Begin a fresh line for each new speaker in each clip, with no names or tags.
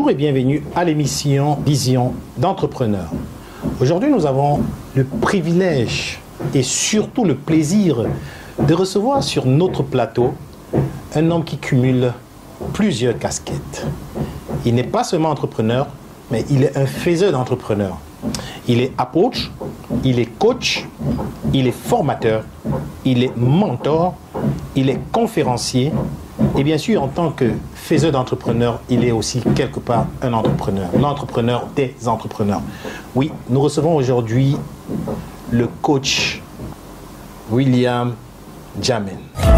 Bonjour et bienvenue à l'émission Vision d'entrepreneur. Aujourd'hui, nous avons le privilège et surtout le plaisir de recevoir sur notre plateau un homme qui cumule plusieurs casquettes. Il n'est pas seulement entrepreneur, mais il est un faiseur d'entrepreneurs. Il est approach, il est coach, il est formateur, il est mentor, il est conférencier et bien sûr en tant que faiseur d'entrepreneurs, il est aussi quelque part un entrepreneur, l'entrepreneur des entrepreneurs. Oui, nous recevons aujourd'hui le coach William Jamen.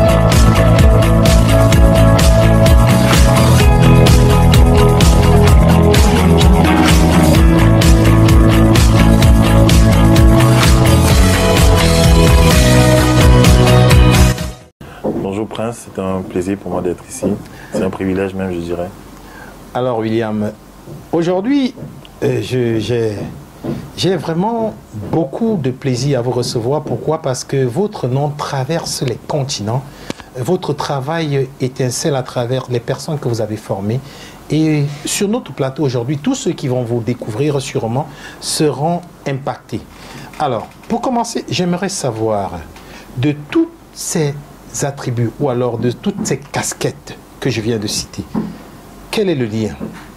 Bonjour Prince, c'est un plaisir pour moi d'être ici. C'est un privilège même, je dirais.
Alors William, aujourd'hui, j'ai vraiment beaucoup de plaisir à vous recevoir. Pourquoi? Parce que votre nom traverse les continents. Votre travail étincelle à travers les personnes que vous avez formées. Et sur notre plateau aujourd'hui, tous ceux qui vont vous découvrir sûrement seront impactés. Alors, pour commencer, j'aimerais savoir de tous ces attributs ou alors de toutes ces casquettes que je viens de citer, quel est le lien?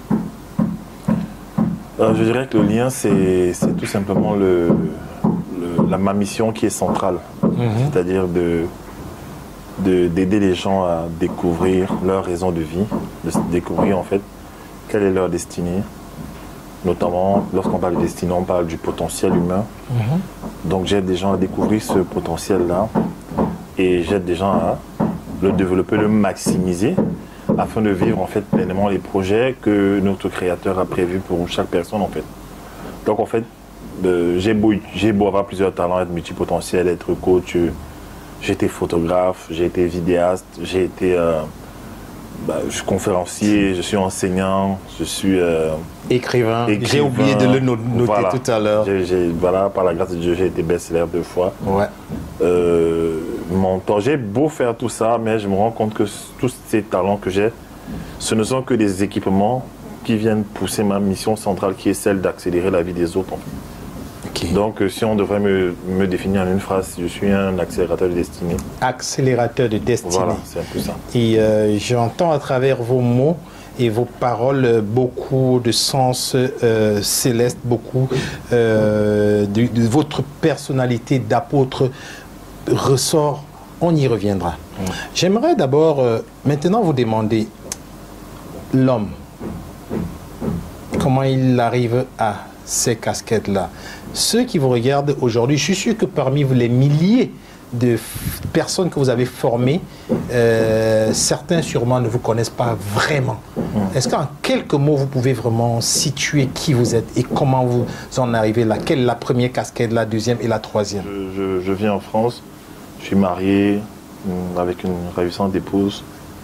Je dirais que le lien, c'est tout simplement ma mission qui est centrale. C'est-à-dire d'aider les gens à découvrir leur raison de vie, de découvrir en fait quelle est leur destinée. Notamment, lorsqu'on parle de destinée, on parle du potentiel humain. Donc j'aide des gens à découvrir ce potentiel-là et j'aide des gens à le développer, le maximiser afin de vivre en fait pleinement les projets que notre créateur a prévus pour chaque personne en fait. Donc en fait, j'ai beau avoir plusieurs talents, être multipotentiel, être coach, j'ai été photographe, j'ai été vidéaste, j'ai été je suis conférencier, je suis enseignant, je suis
écrivain. J'ai oublié de le noter
voilà.
tout à l'heure.
Voilà, par la grâce de Dieu, j'ai été best-seller 2 fois.
Ouais.
Mentor, j'ai beau faire tout ça, mais je me rends compte que tous ces talents que j'ai, ce ne sont que des équipements qui viennent pousser ma mission centrale qui est celle d'accélérer la vie des autres. Okay. Donc si on devrait me définir en une phrase, je suis un accélérateur de destinée.
Accélérateur de destinée.
Voilà, c'est un peu ça.
Et j'entends à travers vos mots et vos paroles beaucoup de sens céleste, beaucoup de votre personnalité d'apôtre ressort. On y reviendra. J'aimerais d'abord maintenant vous demander l'homme, comment il arrive à ces casquettes-là. Ceux qui vous regardent aujourd'hui, je suis sûr que parmi vous, les milliers de personnes que vous avez formées, certains sûrement ne vous connaissent pas vraiment. Est-ce qu'en quelques mots, vous pouvez vraiment situer qui vous êtes et comment vous en arrivez là? Quelle est la première casquette, la deuxième et la troisième?
Je vis en France, je suis marié avec une ravissante épouse.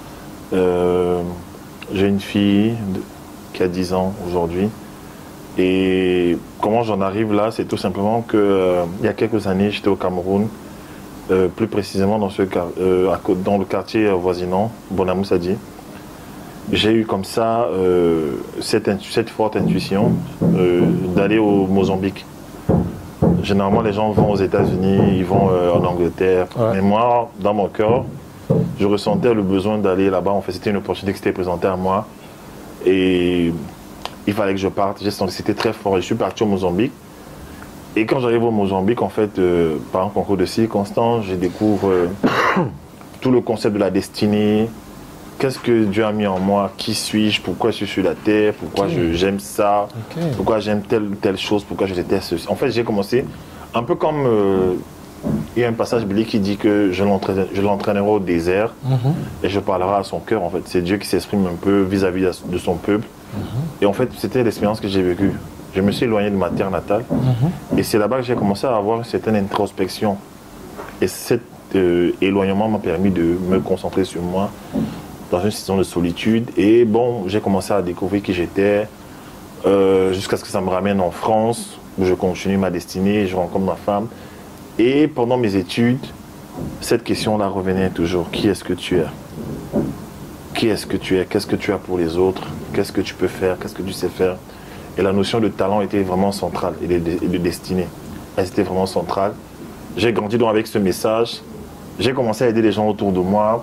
J'ai une fille qui a 10 ans aujourd'hui. Et comment j'en arrive là, c'est tout simplement que il y a quelques années, j'étais au Cameroun, plus précisément dans le quartier voisinant, Bonamoussadi. J'ai eu comme ça cette forte intuition d'aller au Mozambique. Généralement, les gens vont aux États-Unis, ils vont en Angleterre. Ouais. Mais moi, dans mon cœur, je ressentais le besoin d'aller là-bas. En fait, c'était une opportunité qui s'était présentée à moi. Et il fallait que je parte. J'ai senti que c'était très fort. Et je suis parti au Mozambique. Et quand j'arrive au Mozambique, en fait, par un concours de circonstances, je découvre tout le concept de la destinée. Qu'est-ce que Dieu a mis en moi? Qui suis-je? Pourquoi je suis sur la terre? Pourquoi j'aime ça? Pourquoi j'aime telle chose? Pourquoi je déteste ceci? En fait, j'ai commencé un peu comme... il y a un passage biblique qui dit que je l'entraînerai au désert et je parlerai à son cœur. En fait, c'est Dieu qui s'exprime un peu vis-à-vis de son peuple. Et en fait, c'était l'expérience que j'ai vécue. Je me suis éloigné de ma terre natale et c'est là-bas que j'ai commencé à avoir une certaine introspection. Et cet éloignement m'a permis de me concentrer sur moi dans une saison de solitude. Et bon, j'ai commencé à découvrir qui j'étais jusqu'à ce que ça me ramène en France où je continue ma destinée, je rencontre ma femme. Et pendant mes études, cette question-là revenait toujours. Qui est-ce que tu es? qui est-ce que tu es, qu'est-ce que tu as pour les autres, qu'est-ce que tu peux faire, qu'est-ce que tu sais faire. Et la notion de talent était vraiment centrale et de destinée. Elle était vraiment centrale. J'ai grandi donc avec ce message. J'ai commencé à aider les gens autour de moi.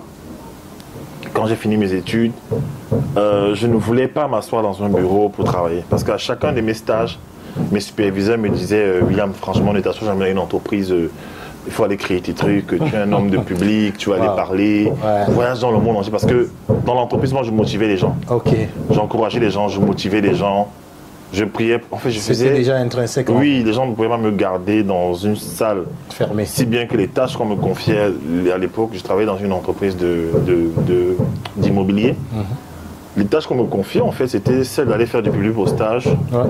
Quand j'ai fini mes études, je ne voulais pas m'asseoir dans un bureau pour travailler. Parce qu'à chacun de mes stages, mes superviseurs me disaient William, franchement, ne t'assois jamais dans une entreprise. Il faut aller créer tes trucs. Tu es un homme de public, tu vas aller parler. Voyage dans le monde entier. Parce que dans l'entreprise, moi, je motivais les gens. J'encourageais les gens, je motivais les gens. Je priais, en fait, je faisais...
C'était déjà intrinsèque.
Oui, les gens ne pouvaient pas me garder dans une salle
fermée.
Si bien que les tâches qu'on me confiait, à l'époque, je travaillais dans une entreprise d'immobilier. Les tâches qu'on me confiait, en fait, c'était celle d'aller faire du public postage,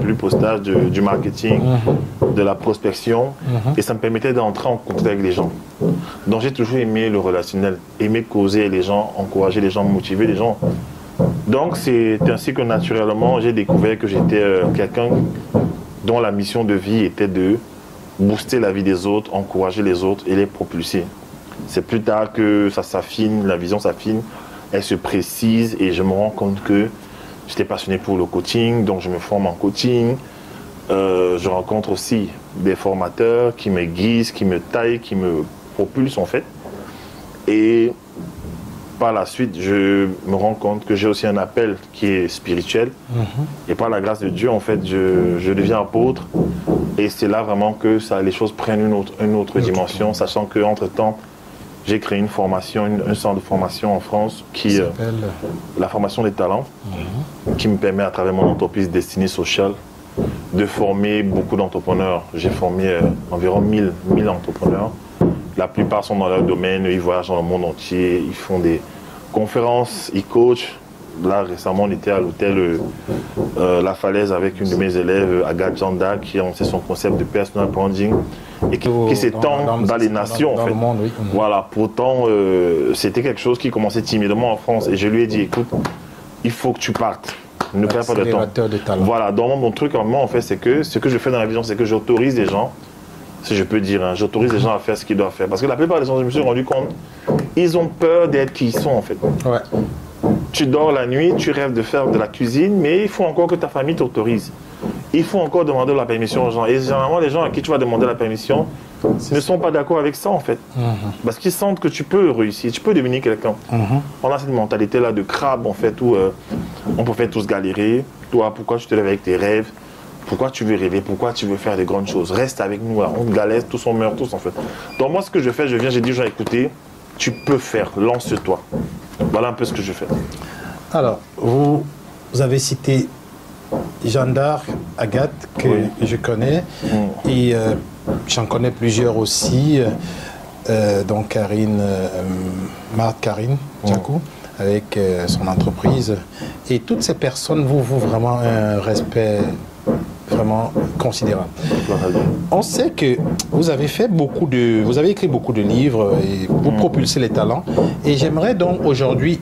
du marketing, de la prospection. Et ça me permettait d'entrer en contact avec les gens. Donc, j'ai toujours aimé le relationnel, aimé causer les gens, encourager les gens, motiver les gens. Donc c'est ainsi que naturellement j'ai découvert que j'étais quelqu'un dont la mission de vie était de booster la vie des autres, encourager les autres et les propulser. C'est plus tard que ça s'affine, la vision s'affine, elle se précise et je me rends compte que j'étais passionné pour le coaching, donc je me forme en coaching. Je rencontre aussi des formateurs qui m'aiguisent, qui me taillent, qui me propulsent en fait. Et par la suite, je me rends compte que j'ai aussi un appel qui est spirituel. Et par la grâce de Dieu, en fait, je deviens apôtre. Et c'est là vraiment que les choses prennent une autre dimension, sachant qu'entre-temps, j'ai créé une formation, un centre de formation en France qui la formation des talents, qui me permet à travers mon entreprise Destinée Sociale de former beaucoup d'entrepreneurs. J'ai formé environ 1000 entrepreneurs. La plupart sont dans leur domaine, ils voyagent dans le monde entier, ils font des conférences, ils coachent. Là, récemment, on était à l'hôtel La Falaise avec une de mes élèves, Agathe Janda, qui a lancé son concept de personal branding et qui s'étend dans les nations.
Dans
en fait.
le monde, oui.
Voilà, pourtant, c'était quelque chose qui commençait timidement en France. Et je lui ai dit, écoute, il faut que tu partes. Ne perds pas de temps. Voilà, donc mon truc en moi, en fait, c'est que ce que je fais dans la vision, c'est que j'autorise les gens, si je peux dire, hein, j'autorise les gens à faire ce qu'ils doivent faire. Parce que la plupart des gens, je me suis rendu compte, ils ont peur d'être qui ils sont, en fait.
Ouais.
Tu dors la nuit, tu rêves de faire de la cuisine, mais il faut encore que ta famille t'autorise. Il faut encore demander la permission aux gens. Et généralement, les gens à qui tu vas demander la permission ne sont pas d'accord avec ça, en fait. Parce qu'ils sentent que tu peux réussir, tu peux devenir quelqu'un. On a cette mentalité-là de crabe, en fait, où on peut faire tous galérer. Toi, pourquoi tu te lèves avec tes rêves? Pourquoi tu veux rêver? Pourquoi tu veux faire des grandes choses? Reste avec nous, là. On galère, tous on meurt, tous, en fait. Donc moi, ce que je fais, j'ai dit aux gens, écoutez, tu peux faire, lance-toi. Voilà un peu ce que je fais.
Alors, vous avez cité Jeanne d'Arc, Agathe, que je connais, et j'en connais plusieurs aussi, donc Karine, Marthe Karine Djakou, avec son entreprise. Et toutes ces personnes vous vraiment un respect vraiment considérable. On sait que vous avez écrit beaucoup de livres et vous propulsez les talents. Et j'aimerais donc aujourd'hui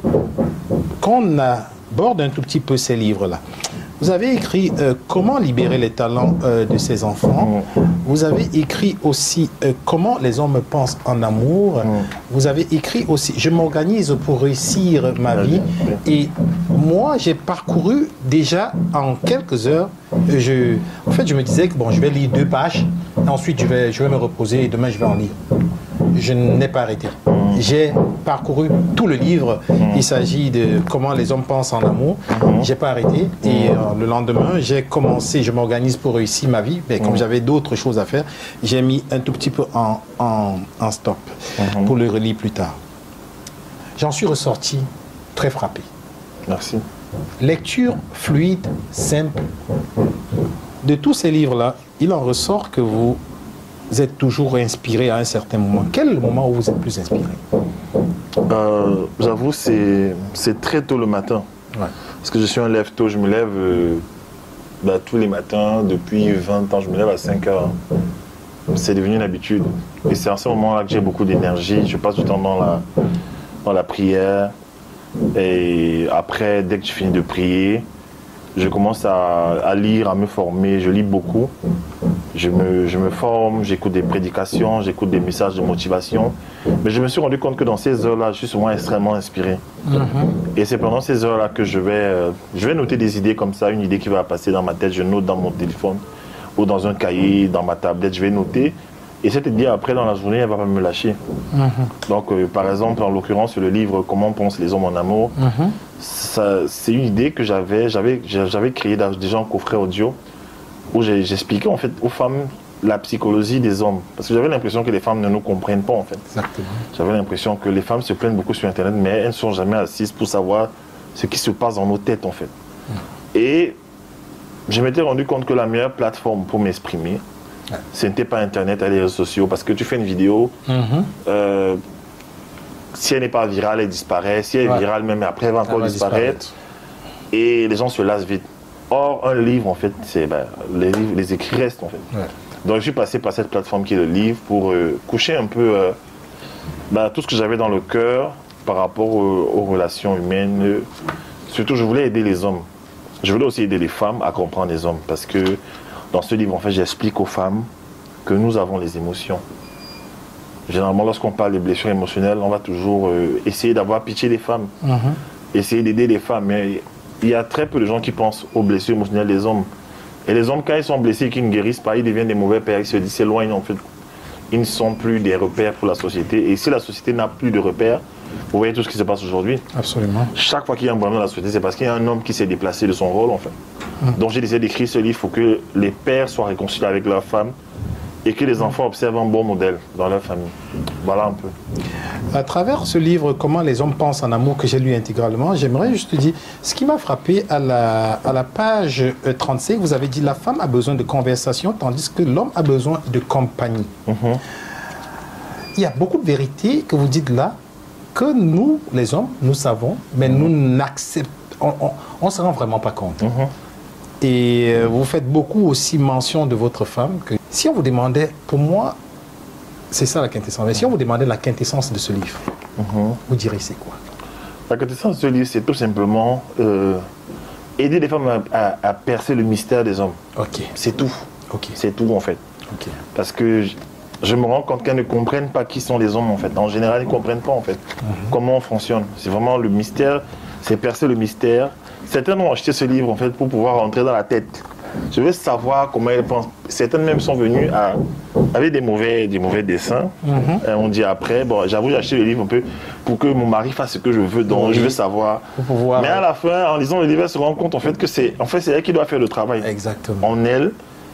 qu'on aborde un tout petit peu ces livres-là. Vous avez écrit comment libérer les talents de ses enfants. Vous avez écrit aussi comment les hommes pensent en amour. Vous avez écrit aussi je m'organise pour réussir ma vie. Et moi, j'ai parcouru déjà en quelques heures. En fait, je me disais que bon, je vais lire 2 pages. Ensuite, je vais me reposer et demain, je vais en lire. Je n'ai pas arrêté. J'ai parcouru tout le livre. Il s'agit de comment les hommes pensent en amour. J'ai pas arrêté. Et le lendemain, j'ai commencé, je m'organise pour réussir ma vie. Mais comme j'avais d'autres choses à faire, j'ai mis un tout petit peu en stop pour le relire plus tard. J'en suis ressorti très frappé.
Merci.
Lecture fluide, simple. De tous ces livres-là, il en ressort que vous êtes toujours inspiré à un certain moment. Quel est le moment où vous êtes plus inspiré?
J'avoue, c'est très tôt le matin. Parce que je suis un lève-tôt, je me lève tous les matins. Depuis 20 ans, je me lève à 5 heures. C'est devenu une habitude. Et c'est à ce moment-là que j'ai beaucoup d'énergie. Je passe du temps dans la prière. Et après, dès que je finis de prier, je commence à lire, à me former. Je lis beaucoup. je me forme, j'écoute des prédications, j'écoute des messages de motivation. Mais je me suis rendu compte que dans ces heures-là, je suis souvent extrêmement inspiré. Et c'est pendant ces heures-là que je vais noter des idées comme ça, une idée qui va passer dans ma tête, je note dans mon téléphone ou dans un cahier, dans ma tablette, je vais noter. Et cette idée, après, dans la journée, elle ne va pas me lâcher. Donc, par exemple, en l'occurrence, sur le livre « Comment pensent les hommes en amour », c'est une idée que j'avais créée déjà en coffret audio, où j'expliquais en fait aux femmes la psychologie des hommes. Parce que j'avais l'impression que les femmes ne nous comprennent pas, en fait.
Exactement.
J'avais l'impression que les femmes se plaignent beaucoup sur Internet, mais elles ne sont jamais assises pour savoir ce qui se passe dans nos têtes, en fait. Et je m'étais rendu compte que la meilleure plateforme pour m'exprimer, ce n'était pas Internet, les réseaux sociaux, parce que tu fais une vidéo, si elle n'est pas virale, elle disparaît. Si elle est virale, même après, elle va encore disparaître. Et les gens se lassent vite. Or, un livre, en fait, les écrits restent, en fait. Donc, je suis passé par cette plateforme qui est le livre pour coucher un peu tout ce que j'avais dans le cœur par rapport aux relations humaines. Surtout, je voulais aider les hommes. Je voulais aussi aider les femmes à comprendre les hommes, parce que dans ce livre, en fait, j'explique aux femmes que nous avons les émotions. Généralement, lorsqu'on parle des blessures émotionnelles, on va toujours essayer d'avoir pitié des femmes, essayer d'aider les femmes. Mais il y a très peu de gens qui pensent aux blessures émotionnelles des hommes. Et les hommes, quand ils sont blessés et qu'ils ne guérissent pas, ils deviennent des mauvais pères, ils s'éloignent en fait. Ils ne sont plus des repères pour la société. Et si la société n'a plus de repères, vous voyez tout ce qui se passe aujourd'hui.
Absolument.
Chaque fois qu'il y a un problème dans la société, c'est parce qu'il y a un homme qui s'est déplacé de son rôle, en fait. Donc j'ai décidé d'écrire ce livre pour que les pères soient réconciliés avec leurs femmes et que les enfants observent un bon modèle dans leur famille. Voilà un peu.
À travers ce livre, Comment les hommes pensent en amour, que j'ai lu intégralement, j'aimerais juste te dire, ce qui m'a frappé à la page 35, vous avez dit, la femme a besoin de conversation, tandis que l'homme a besoin de compagnie. Il y a beaucoup de vérités que vous dites là, que nous, les hommes, nous savons, mais nous n'acceptons, on ne se rend vraiment pas compte. Et vous faites beaucoup aussi mention de votre femme. Que si on vous demandait, pour moi, c'est ça la quintessence, mais si on vous demandait la quintessence de ce livre, vous diriez c'est quoi?
La quintessence de ce livre, c'est tout simplement aider les femmes à percer le mystère des hommes. C'est tout. C'est tout en fait. Parce que je me rends compte qu'elles ne comprennent pas qui sont les hommes en fait. En général, ils ne comprennent pas en fait comment on fonctionne. C'est vraiment le mystère, c'est percer le mystère. Certaines ont acheté ce livre en fait pour pouvoir rentrer dans la tête. Je veux savoir comment elles pensent. Certaines même sont venues avec des mauvais dessins. On dit après, bon, j'avoue, j'ai acheté le livre un peu pour que mon mari fasse ce que je veux. Donc, je veux savoir. Mais à la fin, en lisant le livre, elle se rend compte en fait que c'est elle qui doit faire le travail.
Exactement.
En elle.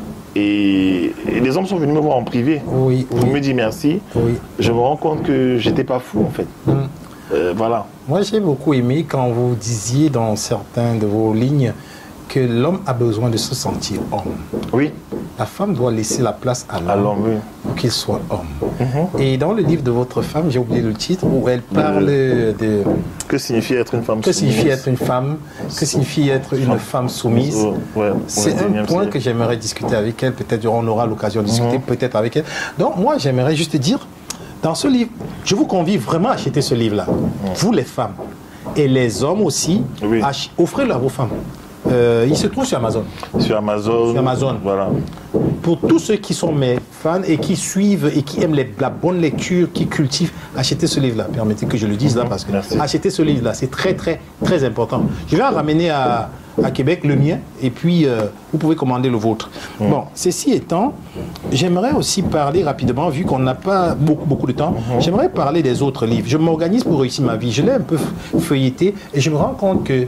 Et les hommes sont venus me voir en privé. Pour me dire merci. Je me rends compte que j'étais pas fou en fait. Voilà.
Moi, j'ai beaucoup aimé quand vous disiez dans certaines de vos lignes que l'homme a besoin de se sentir homme. La femme doit laisser la place à l'homme pour qu'il soit homme. Et dans le livre de votre femme, j'ai oublié le titre, où elle parle de...
Que signifie être une femme soumise?
Que signifie être une femme? Que signifie être une femme soumise? C'est un point que j'aimerais discuter avec elle. Peut-être on aura l'occasion de discuter peut-être avec elle. Donc moi, j'aimerais juste dire, dans ce livre, je vous convie vraiment à acheter ce livre-là. Vous les femmes. Et les hommes aussi, offrez-le à vos femmes. Il se trouve sur Amazon.
Sur Amazon. Voilà.
Pour tous ceux qui sont mes fans et qui suivent et qui aiment la bonne lecture, qui cultivent, achetez ce livre-là. Permettez que je le dise là parce que achetez ce livre-là, c'est très très très important. Je vais en ramener à Québec le mien et puis vous pouvez commander le vôtre. Bon, ceci étant, j'aimerais aussi parler rapidement, vu qu'on n'a pas beaucoup de temps, j'aimerais parler des autres livres. Je m'organise pour réussir ma vie. Je l'ai un peu feuilleté et je me rends compte que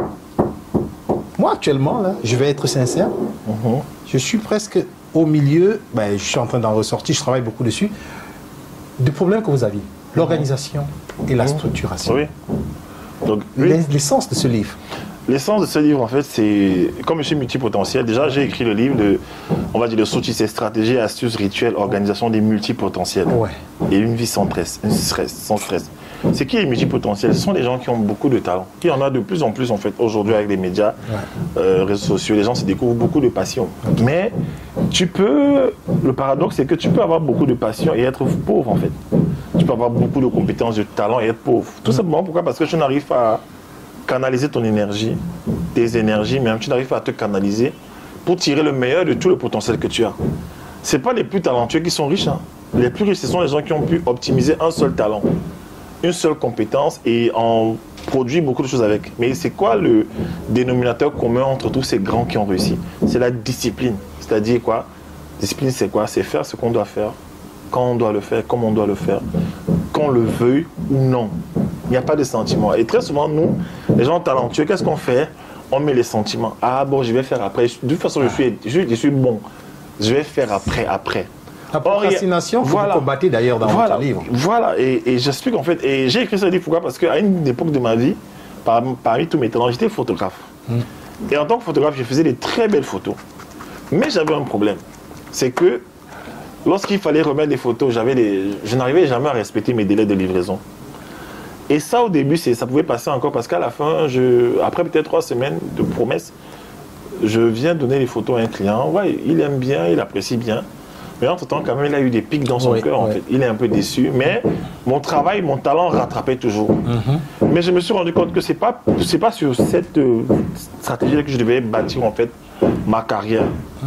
moi, actuellement, là, je vais être sincère, je suis presque au milieu, je suis en train d'en ressortir, je travaille beaucoup dessus, du problème que vous aviez, l'organisation et la structuration.
Donc,
l'essence de ce livre.
L'essence de ce livre, en fait, c'est, comme je suis multipotentiel, déjà j'ai écrit le livre de, on va dire, de Sochi, c'est stratégie, astuces, rituels, organisation des multipotentiels. Et une vie sans stress. Ce qui est multipotentiel, ce sont des gens qui ont beaucoup de talent. Il y en a de plus en plus, en fait, aujourd'hui avec les médias, réseaux sociaux, les gens se découvrent beaucoup de passion. Mais le paradoxe, c'est que tu peux avoir beaucoup de passion et être pauvre, en fait. Tu peux avoir beaucoup de compétences, de talent et être pauvre. Tout simplement, pourquoi? Parce que tu n'arrives pas à canaliser ton énergie, tes énergies, même tu n'arrives pas à te canaliser pour tirer le meilleur de tout le potentiel que tu as. c'est pas les plus talentueux qui sont riches. Hein. Les plus riches, ce sont les gens qui ont pu optimiser un seul talent, une seule compétence et en produire beaucoup de choses avec. Mais c'est quoi le dénominateur commun entre tous ces grands qui ont réussi? C'est la discipline. C'est-à-dire quoi? Discipline, c'est quoi? C'est faire ce qu'on doit faire, quand on doit le faire, comme on doit le faire, qu'on le veuille ou non. Il n'y a pas de sentiment. Et très souvent, nous, les gens talentueux, qu'est-ce qu'on fait? On met les sentiments. Ah bon, je vais faire après. De toute façon, je suis bon. Je vais faire après.
La procrastination, vous combattez d'ailleurs dans votre livre.
Voilà, et j'explique en fait. Et j'ai écrit ce livre pourquoi? Parce qu'à une époque de ma vie, parmi tous mes talents, j'étais photographe. Et en tant que photographe, je faisais des très belles photos. Mais j'avais un problème. C'est que lorsqu'il fallait remettre des photos, je n'arrivais jamais à respecter mes délais de livraison. Et ça, au début, ça pouvait passer encore parce qu'à la fin, après peut-être 3 semaines de promesses, je viens donner les photos à un client. Ouais, il aime bien, il apprécie bien. Mais entre-temps, quand même, il a eu des pics dans son cœur, en fait. Il est un peu déçu. Mais mon travail, mon talent rattrapait toujours. Mais je me suis rendu compte que c'est pas sur cette stratégie que je devais bâtir, en fait, ma carrière.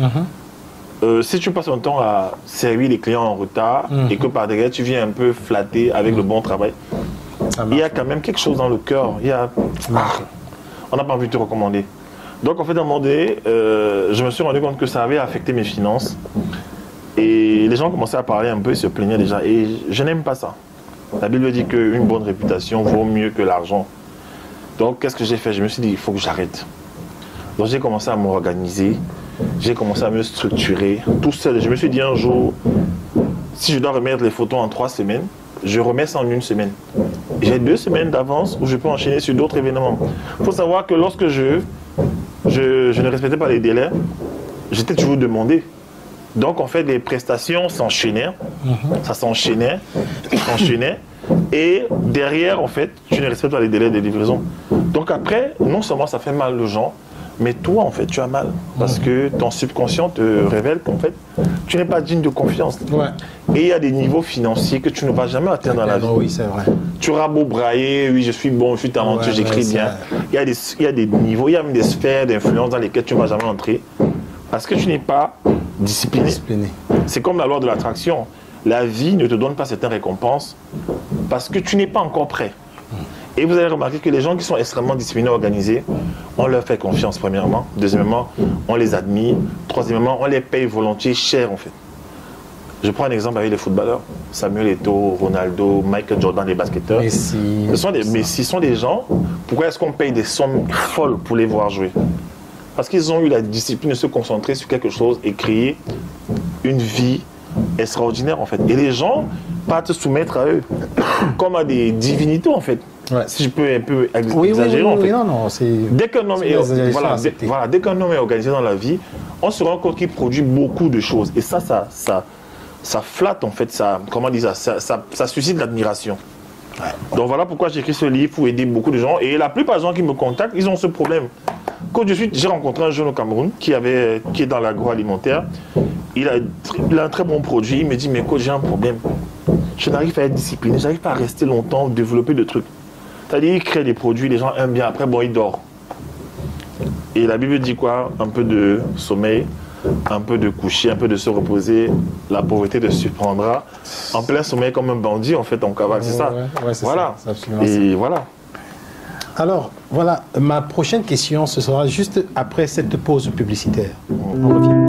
Si tu passes ton temps à servir les clients en retard et que par derrière, tu viens un peu flatter avec le bon travail, il y a quand même quelque chose dans le cœur. On n'a pas envie de te recommander. Donc, en fait, à un moment donné, je me suis rendu compte que ça avait affecté mes finances. Et les gens commençaient à parler un peu, ils se plaignaient déjà. Et je n'aime pas ça. La Bible dit qu'une bonne réputation vaut mieux que l'argent. Donc, qu'est-ce que j'ai fait? Je me suis dit, il faut que j'arrête. Donc, j'ai commencé à m'organiser. J'ai commencé à me structurer tout seul. Je me suis dit un jour, si je dois remettre les photos en 3 semaines, je remets ça en 1 semaine. J'ai 2 semaines d'avance où je peux enchaîner sur d'autres événements. Il faut savoir que lorsque je ne respectais pas les délais, j'étais toujours demandé. Donc, en fait, les prestations s'enchaînaient. Ça s'enchaînait. Et derrière, en fait, tu ne respectes pas les délais de livraison. Donc après, non seulement ça fait mal aux gens, mais toi, en fait, tu as mal. Parce que ton subconscient te révèle qu'en fait, tu n'es pas digne de confiance. Et il y a des niveaux financiers que tu ne vas jamais atteindre dans la vie.
Oui, c'est vrai.
Tu auras beau brailler, oui, je suis bon, je suis talentueux, j'écris bien. Il y a des niveaux, il y a même des sphères d'influence dans lesquelles tu ne vas jamais entrer. Parce que tu n'es pas discipliné. C'est comme la loi de l'attraction. La vie ne te donne pas certaines récompenses parce que tu n'es pas encore prêt. Et vous allez remarquer que les gens qui sont extrêmement disciplinés, organisés, on leur fait confiance premièrement. Deuxièmement, on les admire. Troisièmement, on les paye volontiers cher en fait. Je prends un exemple avec les footballeurs. Samuel Eto'o, Ronaldo, Michael Jordan, les basketteurs. Messi. Ce sont des gens, pourquoi est-ce qu'on paye des sommes folles pour les voir jouer? Parce qu'ils ont eu la discipline de se concentrer sur quelque chose et créer une vie extraordinaire en fait. Et les gens partent se soumettre à eux comme à des divinités en fait. Si je peux un peu exagérer en fait. Dès qu'un homme est organisé dans la vie, on se rend compte qu'il produit beaucoup de choses. Et ça flatte en fait, ça suscite l'admiration. Donc voilà pourquoi j'ai écrit ce livre pour aider beaucoup de gens. Et la plupart des gens qui me contactent, ils ont ce problème. Quand j'ai rencontré un jeune au Cameroun qui est dans l'agroalimentaire. Il a un très bon produit. Il me dit, mais coach, j'ai un problème. Je n'arrive pas à être discipliné, je n'arrive pas à rester longtemps, développer de trucs. C'est-à-dire, il crée des produits, les gens aiment bien. Après, bon, il dort. Et la Bible dit quoi? Un peu de sommeil, un peu de coucher, un peu de se reposer. La pauvreté te surprendra. En plein sommeil, comme un bandit, en fait, en cavale. C'est ça. Voilà. Et voilà.
Alors, voilà, ma prochaine question, ce sera juste après cette pause publicitaire. On revient.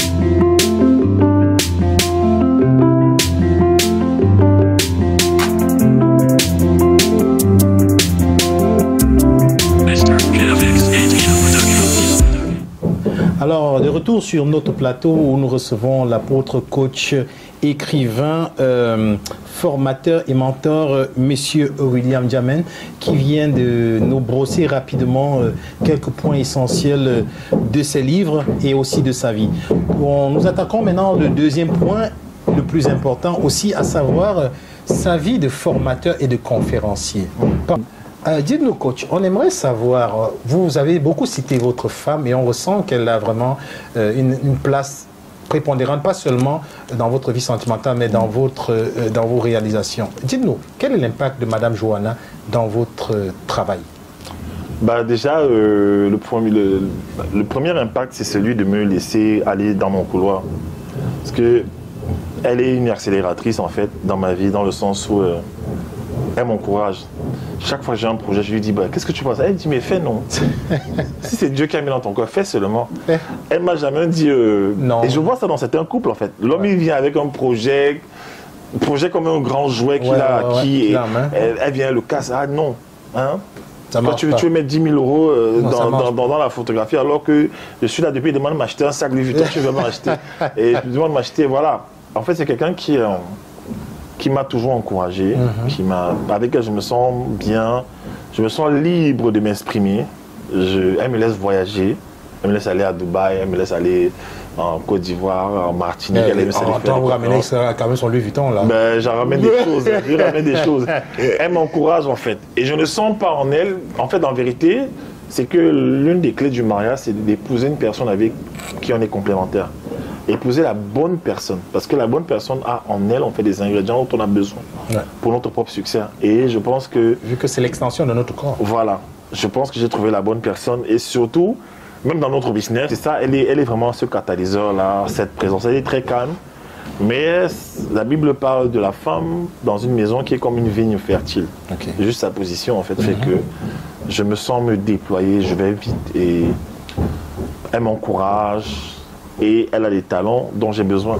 Alors, de retour sur notre plateau où nous recevons l'apôtre, coach, écrivain, formateur et mentor, Monsieur William Djamène, qui vient de nous brosser rapidement quelques points essentiels de ses livres et aussi de sa vie. Bon, nous attaquons maintenant le deuxième point, le plus important aussi, à savoir sa vie de formateur et de conférencier. Dites-nous, coach, on aimerait savoir, vous avez beaucoup cité votre femme et on ressent qu'elle a vraiment une place prépondérante, pas seulement dans votre vie sentimentale, mais dans vos réalisations. Dites-nous, quel est l'impact de Madame Johanna dans votre travail?
Déjà, le premier impact, c'est celui de me laisser aller dans mon couloir. Parce que elle est une accélératrice en fait dans ma vie, dans le sens où elle m'encourage. Chaque fois que j'ai un projet, je lui dis bah, qu'est-ce que tu penses? Elle dit mais fais non. Si c'est Dieu qui a mis dans ton cœur, fais seulement. Elle m'a jamais dit non. Et je vois ça dans certains couples en fait. L'homme il vient avec un projet comme un grand jouet qu'il a acquis. Elle vient le casse. Ah non. Hein? Quand tu veux mettre 10 000 euros dans la photographie, alors que je suis là depuis, il demande de m'acheter un sac Louis Vuitton, tu veux m'acheter. Et je me demande de m'acheter, voilà. En fait, c'est quelqu'un qui m'a toujours encouragé, avec qui je me sens bien, je me sens libre de m'exprimer. Elle me laisse voyager, elle me laisse aller à Dubaï, elle me laisse aller en Côte d'Ivoire, en Martinique.
Vous ramenez quand même son Louis Vuitton là.
Ben, j'en ramène des choses, je ramène des choses. Elle m'encourage en fait. Et je ne sens pas en elle, en fait en vérité, c'est que l'une des clés du mariage, c'est d'épouser une personne avec qui on est complémentaire. Épouser la bonne personne. Parce que la bonne personne a en elle, on fait des ingrédients dont on a besoin pour notre propre succès. Et je pense que...
Vu que c'est l'extension de notre corps.
Voilà. Je pense que j'ai trouvé la bonne personne. Et surtout, même dans notre business, c'est ça, elle est vraiment ce catalyseur-là, cette présence. Elle est très calme. Mais la Bible parle de la femme dans une maison qui est comme une vigne fertile. Juste sa position, en fait, fait que je me sens me déployer, je vais vite et elle m'encourage. Et elle a les talents dont j'ai besoin.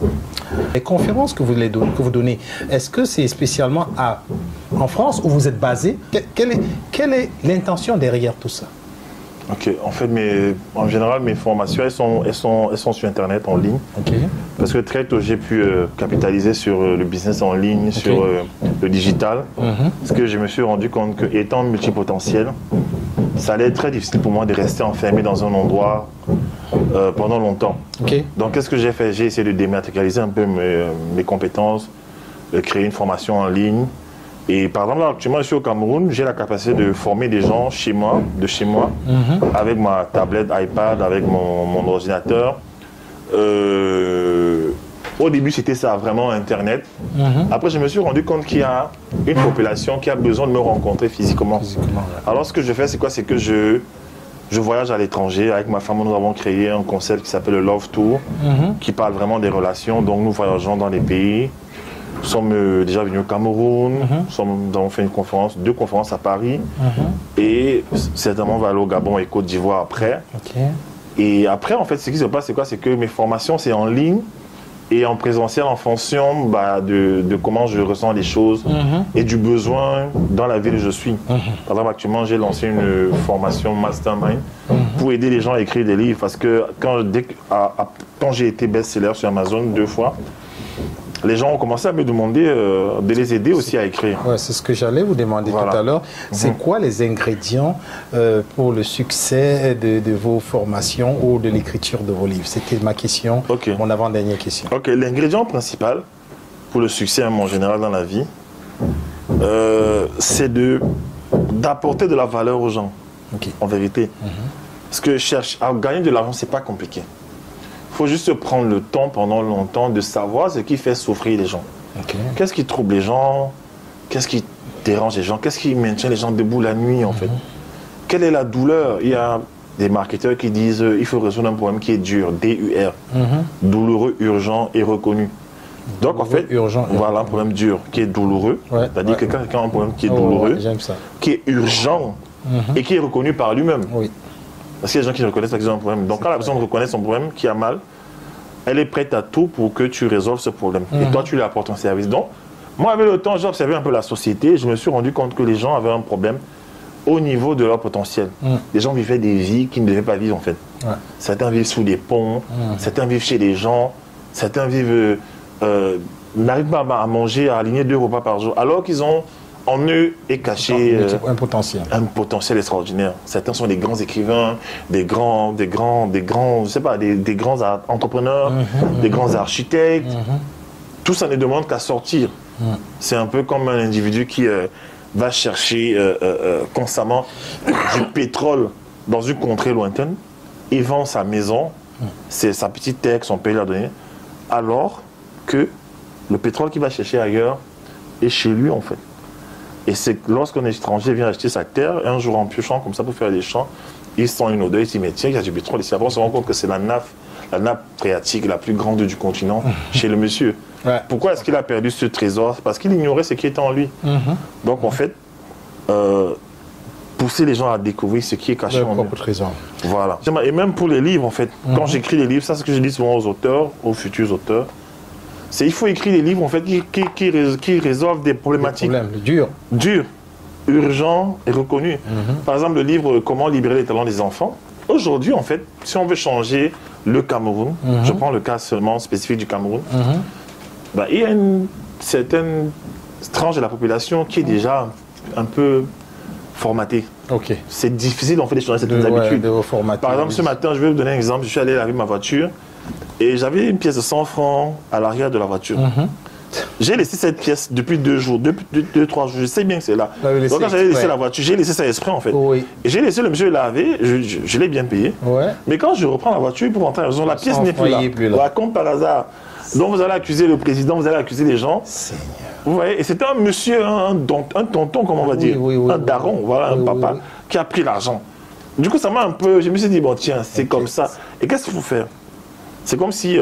Les conférences que vous donnez, est-ce que c'est spécialement en France où vous êtes basé? Quelle est l'intention derrière tout ça?
Ok, en fait, en général, mes formations, elles sont sur Internet, en ligne. Parce que très tôt, j'ai pu capitaliser sur le business en ligne, sur le digital. Parce que je me suis rendu compte qu'étant multipotentiel, ça allait être très difficile pour moi de rester enfermé dans un endroit pendant longtemps. Donc, qu'est-ce que j'ai fait? J'ai essayé de dématérialiser un peu mes compétences, de créer une formation en ligne. Et par exemple, là, actuellement, je suis au Cameroun, j'ai la capacité de former des gens de chez moi, avec ma tablette, iPad, avec mon ordinateur. Au début, c'était ça, vraiment Internet. Après, je me suis rendu compte qu'il y a une population qui a besoin de me rencontrer physiquement. Alors, ce que je fais, c'est quoi? C'est que je voyage à l'étranger. Avec ma femme, nous avons créé un concept qui s'appelle le Love Tour, qui parle vraiment des relations. Donc, nous voyageons dans les pays. Nous sommes déjà venus au Cameroun. Nous avons fait deux conférences à Paris. Et certainement, on va aller au Gabon et Côte d'Ivoire après. Et après, en fait, ce qui se passe, c'est quoi? C'est que mes formations, c'est en ligne et en présentiel en fonction de comment je ressens les choses et du besoin dans la ville où je suis. Par exemple, actuellement, j'ai lancé une formation Mastermind pour aider les gens à écrire des livres parce que quand j'ai été best-seller sur Amazon 2 fois, les gens ont commencé à me demander de les aider aussi à écrire.
Ouais, c'est ce que j'allais vous demander tout à l'heure. C'est quoi les ingrédients pour le succès de vos formations ou de l'écriture de vos livres? C'était ma question, mon avant-dernière question.
L'ingrédient principal pour le succès en général dans la vie, c'est d'apporter de la valeur aux gens, en vérité. Parce que gagner de l'argent, c'est pas compliqué. Il faut juste prendre le temps pendant longtemps de savoir ce qui fait souffrir les gens. Qu'est-ce qui trouble les gens? Qu'est-ce qui dérange les gens? Qu'est-ce qui maintient les gens debout la nuit en fait? Quelle est la douleur? Il y a des marketeurs qui disent il faut résoudre un problème qui est dur, D-U-R, douloureux, urgent et reconnu. Donc en fait, voilà un problème dur qui est douloureux, c'est-à-dire que quelqu'un a un problème qui est douloureux, qui est urgent et qui est reconnu par lui-même. Parce qu'il y a des gens qui reconnaissent qu'ils ont un problème. Donc quand la personne reconnaît son problème, qui a mal, elle est prête à tout pour que tu résolves ce problème. Et toi, tu lui apportes un service. Donc, moi, avec le temps, j'ai observé un peu la société. Je me suis rendu compte que les gens avaient un problème au niveau de leur potentiel. Les gens vivaient des vies qu'ils ne devaient pas vivre, en fait. Certains vivent sous des ponts, certains vivent chez des gens, certains vivent... n'arrivent pas à manger, à aligner 2 repas par jour, alors qu'ils ont... En eux est caché
un potentiel
extraordinaire. Certains sont des grands écrivains, des grands entrepreneurs, des grands architectes. Tout ça ne demande qu'à sortir. C'est un peu comme un individu qui va chercher constamment du pétrole dans une contrée lointaine. Il vend sa maison, c'est sa petite terre que son père lui a donnée, alors que le pétrole qu'il va chercher ailleurs est chez lui en fait. Et c'est lorsqu'un étranger vient acheter sa terre, un jour en piochant comme ça pour faire des champs, il sent une odeur, il se dit mais tiens, il y a du pétrole ici. Après on se rend compte que c'est la nappe phréatique la plus grande du continent chez le monsieur.
Ouais.
Pourquoi est-ce qu'il a perdu ce trésor? Parce qu'il ignorait ce qui était en lui. Donc en fait, pousser les gens à découvrir ce qui est caché en eux.
Trésor.
Voilà. Et même pour les livres, en fait, quand j'écris les livres, ça c'est ce que je dis souvent aux auteurs, aux futurs auteurs, c'est il faut écrire des livres en fait qui résolvent des problématiques
durs,
urgents et reconnus. Par exemple, le livre Comment libérer les talents des enfants. Aujourd'hui, en fait, si on veut changer le Cameroun, je prends le cas seulement spécifique du Cameroun, bah, il y a une certaine tranche de la population qui est déjà un peu formatée. C'est difficile en fait de changer certaines habitudes. Par exemple, ce matin, je vais vous donner un exemple. Je suis allé laver ma voiture et j'avais une pièce de 100 francs à l'arrière de la voiture. J'ai laissé cette pièce depuis 2 jours, 3 jours. Je sais bien que c'est là. Donc quand j'avais laissé la voiture, j'ai laissé ça exprès en fait. Et j'ai laissé le monsieur laver, je l'ai bien payé. Mais quand je reprends la voiture pour rentrer à la maison, la pièce n'est plus là. Voilà, comme par hasard. Donc vous allez accuser le président, vous allez accuser les gens. Vous voyez, et c'était un monsieur, un tonton, comment on va dire, un daron, voilà, un papa, qui a pris l'argent. Du coup, ça m'a un peu, je me suis dit, bon tiens, c'est comme ça. Et qu'est-ce qu'il faut faire? C'est comme si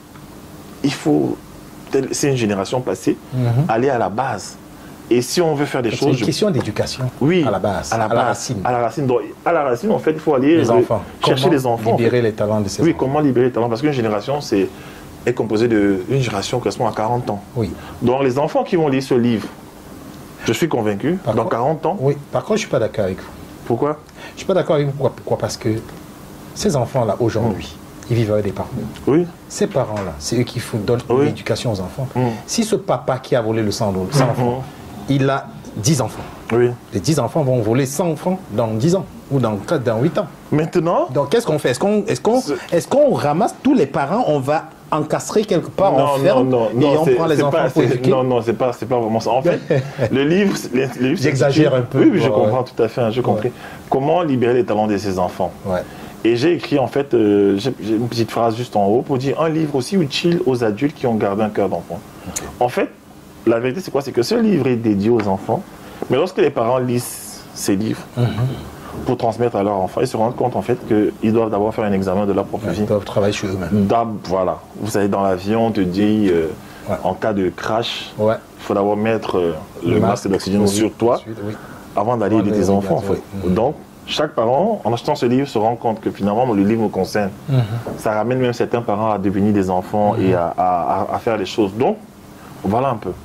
il faut, c'est une génération passée, aller à la base. Et si on veut faire des choses...
C'est une question d'éducation,
oui,
à la base,
à la racine. À la racine. Donc, à la racine, en fait, il faut aller chercher les enfants.
Libérer les talents de ces enfants.
Oui, comment libérer les talents? Parce qu'une génération, est composée d'une génération qui correspond à 40 ans. Donc, les enfants qui vont lire ce livre, je suis convaincu, dans 40 ans...
Oui, par contre, je ne suis pas d'accord avec vous.
Pourquoi?
Je ne suis pas d'accord avec vous. Pourquoi? Parce que ces enfants-là, aujourd'hui, ils vivent avec des parents. Ces parents-là, c'est eux qui donnent l'éducation aux enfants. Si ce papa qui a volé le 100 enfants, il a 10 enfants. Les 10 enfants vont voler 100 enfants dans 10 ans ou dans 8 ans.
Maintenant...
Donc, qu'est-ce qu'on fait? Est-ce qu'on ramasse tous les parents, on va encastrer quelque part, on ferme et on prend les enfants pour éduquer?
Non, c'est pas vraiment ça. En fait, le livre...
J'exagère un peu.
Oui, je comprends tout à fait, j'ai compris. Comment libérer les talents de ces enfants? Et j'ai écrit, en fait, j'ai une petite phrase juste en haut pour dire un livre aussi utile aux adultes qui ont gardé un cœur d'enfant. En fait, la vérité, c'est quoi? C'est que ce livre est dédié aux enfants, mais lorsque les parents lisent ces livres pour transmettre à leurs enfants, ils se rendent compte, en fait, qu'ils doivent d'abord faire un examen de leur propre vie.
Ils doivent travailler sur eux-mêmes.
Voilà. Vous allez dans l'avion, on te dit, en cas de crash, il faut d'abord mettre le masque d'oxygène sur toi avant d'aller aider tes enfants, en fait. Donc, chaque parent, en achetant ce livre, se rend compte que finalement, le livre nous concerne. Ça ramène même certains parents à devenir des enfants et à faire les choses. Donc, voilà un peu.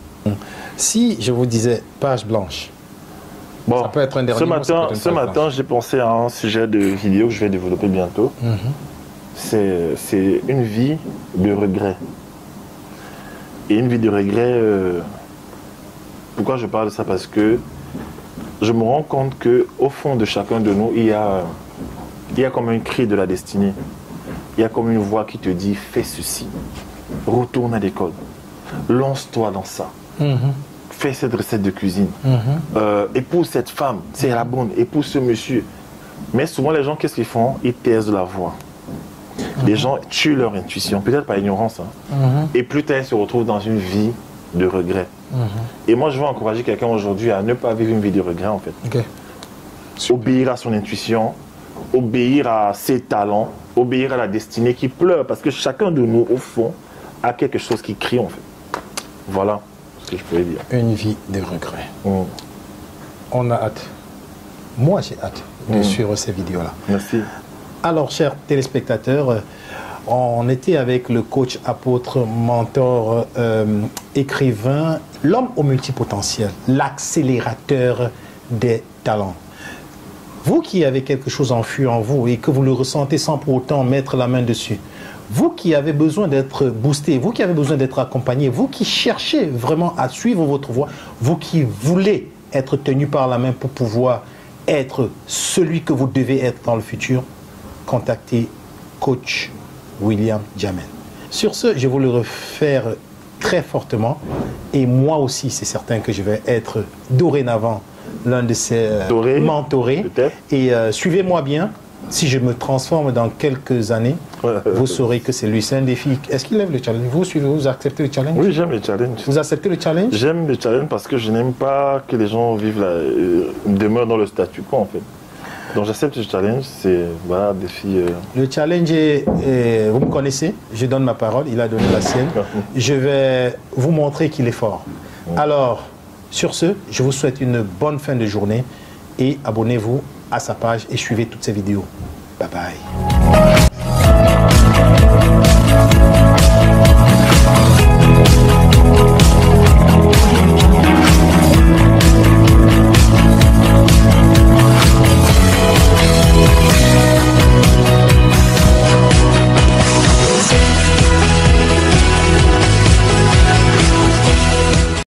Si je vous disais page blanche,
bon,
ça peut être un dernier
ce matin, j'ai pensé à un sujet de vidéo que je vais développer bientôt. C'est une vie de regret. Et une vie de regret, pourquoi je parle de ça? Parce que je me rends compte qu'au fond de chacun de nous, il y a comme un cri de la destinée. Il y a comme une voix qui te dit, fais ceci, retourne à l'école, lance-toi dans ça, fais cette recette de cuisine, épouse cette femme, c'est la bonne, épouse ce monsieur. Mais souvent les gens, qu'est-ce qu'ils font? Ils taisent la voix. Les gens tuent leur intuition, peut-être par ignorance. Et plus tard, ils se retrouvent dans une vie de regret. Et moi, je veux encourager quelqu'un aujourd'hui à ne pas vivre une vie de regret, en fait. Obéir à son intuition, obéir à ses talents, obéir à la destinée qui pleure, parce que chacun de nous, au fond, a quelque chose qui crie, en fait. Voilà ce que je pourrais dire.
Une vie de regret. On a hâte. Moi, j'ai hâte de suivre ces vidéos-là.
Merci.
Alors, chers téléspectateurs, on était avec le coach, apôtre, mentor, écrivain, l'homme au multipotentiel, l'accélérateur des talents. Vous qui avez quelque chose enfui en vous et que vous le ressentez sans pour autant mettre la main dessus, vous qui avez besoin d'être boosté, vous qui avez besoin d'être accompagné, vous qui cherchez vraiment à suivre votre voie, vous qui voulez être tenu par la main pour pouvoir être celui que vous devez être dans le futur, contactez coach William Djamel. Sur ce, je vais vous le refaire très fortement et moi aussi, c'est certain que je vais être dorénavant l'un de ces mentorés. Et suivez-moi bien. Si je me transforme dans quelques années, vous saurez que c'est lui. C'est un défi. Est-ce qu'il lève le challenge? Vous acceptez le challenge?
Oui, j'aime le challenge.
Vous acceptez le challenge?
J'aime le challenge parce que je n'aime pas que les gens vivent demeurent dans le statu quo, en fait. Donc j'accepte le challenge, c'est voilà, défi.
Le challenge est, vous me connaissez, je donne ma parole, il a donné la sienne. Je vais vous montrer qu'il est fort. Alors, sur ce, je vous souhaite une bonne fin de journée et abonnez-vous à sa page et suivez toutes ses vidéos. Bye bye.